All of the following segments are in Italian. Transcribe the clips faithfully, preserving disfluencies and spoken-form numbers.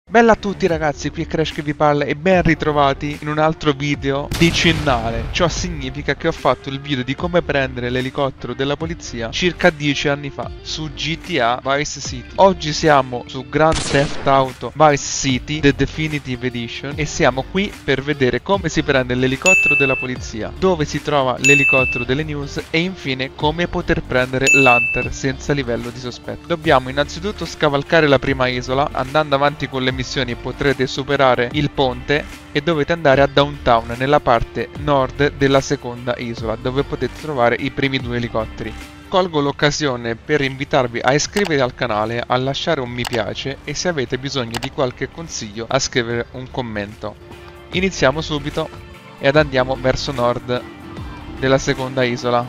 Bella a tutti ragazzi, qui è Crash che vi parla e ben ritrovati in un altro video decennale. Ciò significa che ho fatto il video di come prendere l'elicottero della polizia circa dieci anni fa su G T A Vice City. Oggi siamo su Grand Theft Auto Vice City The Definitive Edition e siamo qui per vedere come si prende l'elicottero della polizia, dove si trova l'elicottero delle news e infine come poter prendere l'Hunter senza livello di sospetto. Dobbiamo innanzitutto scavalcare la prima isola. Andando avanti con le missioni potrete superare il ponte e dovete andare a Downtown, nella parte nord della seconda isola, dove potete trovare i primi due elicotteri. Colgo l'occasione per invitarvi a iscrivervi al canale, a lasciare un mi piace e se avete bisogno di qualche consiglio a scrivere un commento. Iniziamo subito ed andiamo verso nord della seconda isola.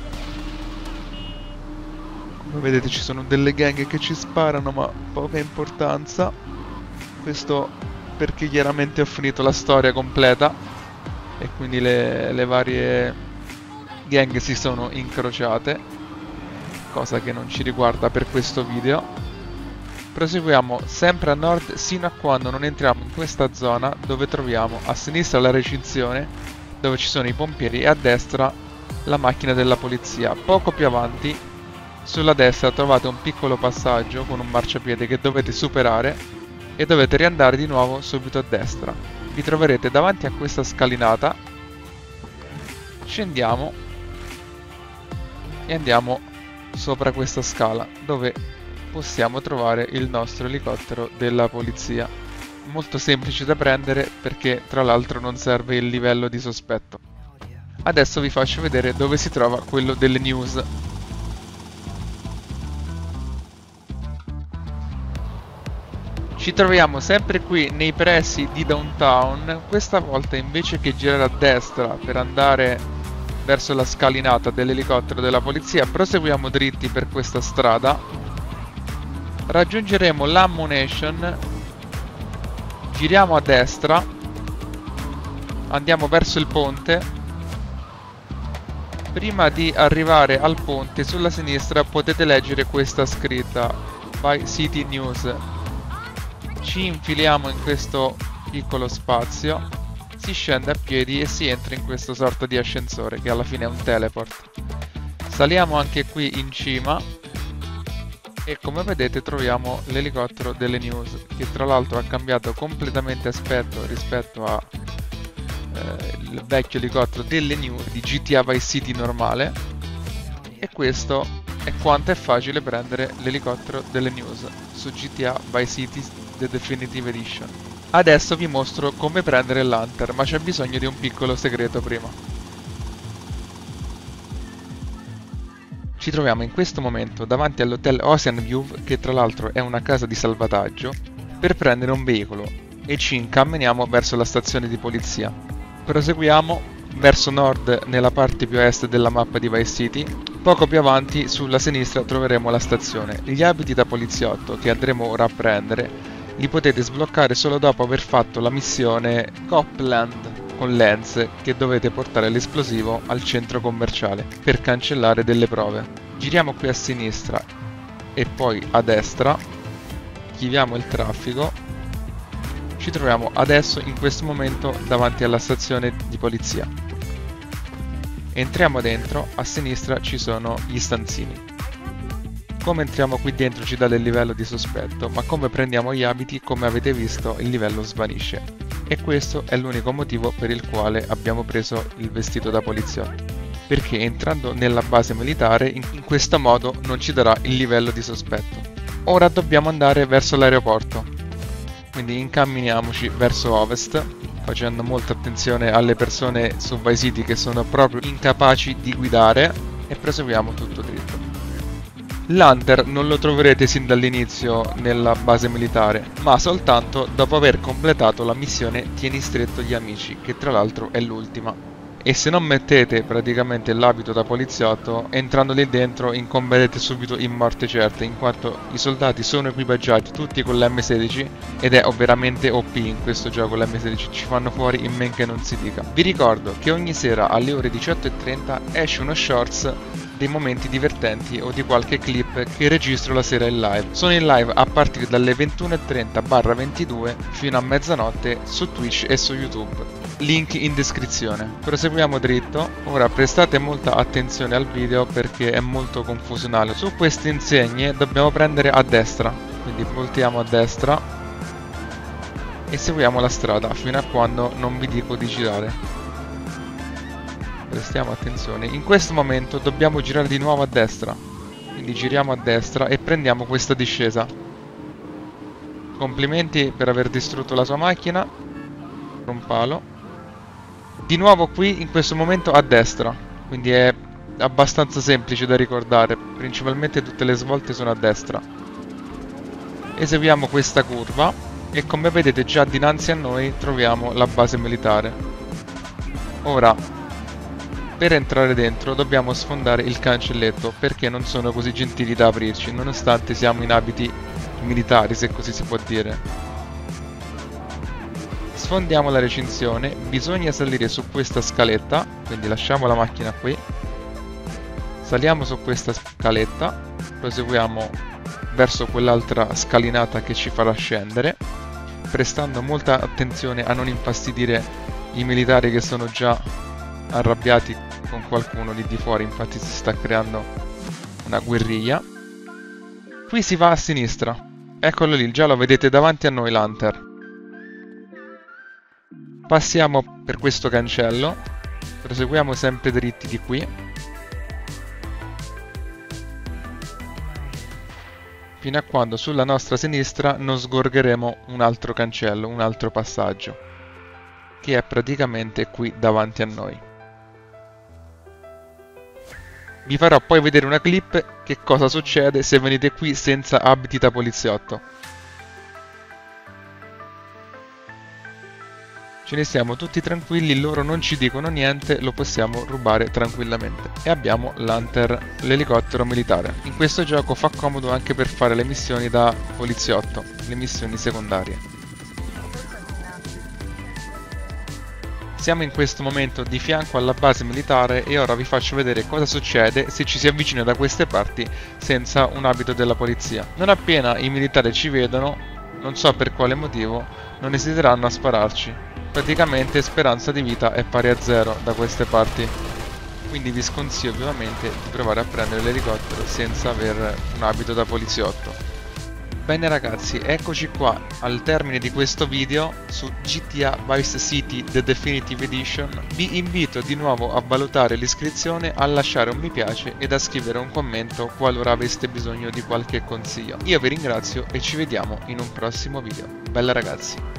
Come vedete ci sono delle gang che ci sparano, ma poca importanza. Questo perché chiaramente ho finito la storia completa e quindi le, le varie gang si sono incrociate, cosa che non ci riguarda per questo video. Proseguiamo sempre a nord sino a quando non entriamo in questa zona dove troviamo a sinistra la recinzione dove ci sono i pompieri e a destra la macchina della polizia. Poco più avanti sulla destra trovate un piccolo passaggio con un marciapiede che dovete superare e dovete riandare di nuovo subito a destra. Vi troverete davanti a questa scalinata. Scendiamo e andiamo sopra questa scala dove possiamo trovare il nostro elicottero della polizia. Molto semplice da prendere perché tra l'altro non serve il livello di sospetto. Adesso vi faccio vedere dove si trova quello delle news. Ci troviamo sempre qui nei pressi di Downtown. Questa volta invece che girare a destra per andare verso la scalinata dell'elicottero della polizia, proseguiamo dritti per questa strada. Raggiungeremo l'ammunition, giriamo a destra, andiamo verso il ponte. Prima di arrivare al ponte sulla sinistra potete leggere questa scritta Vice City News. Ci infiliamo in questo piccolo spazio, si scende a piedi e si entra in questa sorta di ascensore che alla fine è un teleport. Saliamo anche qui in cima e come vedete troviamo l'elicottero delle news, che tra l'altro ha cambiato completamente aspetto rispetto al eh, vecchio elicottero delle news di G T A Vice City normale. E questo è quanto è facile prendere l'elicottero delle news su G T A Vice City The Definitive Edition. Adesso vi mostro come prendere l'Hunter, ma c'è bisogno di un piccolo segreto prima. Ci troviamo in questo momento davanti all'hotel Ocean View, che tra l'altro è una casa di salvataggio, per prendere un veicolo e ci incamminiamo verso la stazione di polizia. Proseguiamo verso nord nella parte più a est della mappa di Vice City. Poco più avanti sulla sinistra troveremo la stazione. Gli abiti da poliziotto che andremo ora a prendere li potete sbloccare solo dopo aver fatto la missione Copland con Lance, che dovete portare l'esplosivo al centro commerciale per cancellare delle prove. Giriamo qui a sinistra e poi a destra, chiudiamo il traffico. Ci troviamo adesso in questo momento davanti alla stazione di polizia. Entriamo dentro, a sinistra ci sono gli stanzini. Come entriamo qui dentro ci dà del livello di sospetto, ma come prendiamo gli abiti, come avete visto, il livello svanisce. E questo è l'unico motivo per il quale abbiamo preso il vestito da poliziotto, perché entrando nella base militare in questo modo non ci darà il livello di sospetto. Ora dobbiamo andare verso l'aeroporto, quindi incamminiamoci verso ovest, facendo molta attenzione alle persone su Vice City che sono proprio incapaci di guidare, e proseguiamo tutto dritto. L'Hunter non lo troverete sin dall'inizio nella base militare, ma soltanto dopo aver completato la missione Tieni stretto gli amici, che tra l'altro è l'ultima. E se non mettete praticamente l'abito da poliziotto, entrando lì dentro incomberete subito in morte certa, in quanto i soldati sono equipaggiati tutti con l'emme sedici ed è veramente O P in questo gioco. L'emme sedici ci fanno fuori in men che non si dica. Vi ricordo che ogni sera alle ore diciotto e trenta esce uno shorts dei momenti divertenti o di qualche clip che registro la sera in live. Sono in live a partire dalle ventuno e trenta ventidue fino a mezzanotte su Twitch e su YouTube. Link in descrizione. Proseguiamo dritto. Ora prestate molta attenzione al video perché è molto confusionale. Su queste insegne dobbiamo prendere a destra, quindi voltiamo a destra e seguiamo la strada fino a quando non vi dico di girare. Prestiamo attenzione. In questo momento dobbiamo girare di nuovo a destra, quindi giriamo a destra e prendiamo questa discesa. Complimenti per aver distrutto la sua macchina. Un palo. Di nuovo qui in questo momento a destra, quindi è abbastanza semplice da ricordare, principalmente tutte le svolte sono a destra. Eseguiamo questa curva e come vedete già dinanzi a noi troviamo la base militare. Ora per entrare dentro dobbiamo sfondare il cancelletto perché non sono così gentili da aprirci, nonostante siamo in abiti militari, se così si può dire. Sfondiamo la recinzione, bisogna salire su questa scaletta, quindi lasciamo la macchina qui, saliamo su questa scaletta, proseguiamo verso quell'altra scalinata che ci farà scendere, prestando molta attenzione a non infastidire i militari che sono già arrabbiati con qualcuno lì di fuori, infatti si sta creando una guerriglia. Qui si va a sinistra, eccolo lì, già lo vedete davanti a noi l'Hunter. Passiamo per questo cancello, proseguiamo sempre dritti di qui, fino a quando sulla nostra sinistra non sgorgeremo un altro cancello, un altro passaggio, che è praticamente qui davanti a noi. Vi farò poi vedere una clip che cosa succede se venite qui senza abiti da poliziotto. Ce ne stiamo tutti tranquilli, loro non ci dicono niente, lo possiamo rubare tranquillamente. E abbiamo l'Hunter, l'elicottero militare. In questo gioco fa comodo anche per fare le missioni da poliziotto, le missioni secondarie. Siamo in questo momento di fianco alla base militare e ora vi faccio vedere cosa succede se ci si avvicina da queste parti senza un abito della polizia. Non appena i militari ci vedono, non so per quale motivo, non esiteranno a spararci. Praticamente speranza di vita è pari a zero da queste parti. Quindi vi sconsiglio vivamente di provare a prendere l'elicottero senza aver un abito da poliziotto. Bene ragazzi, eccoci qua al termine di questo video su G T A Vice City The Definitive Edition. Vi invito di nuovo a valutare l'iscrizione, a lasciare un mi piace ed a scrivere un commento qualora aveste bisogno di qualche consiglio. Io vi ringrazio e ci vediamo in un prossimo video. Bella ragazzi!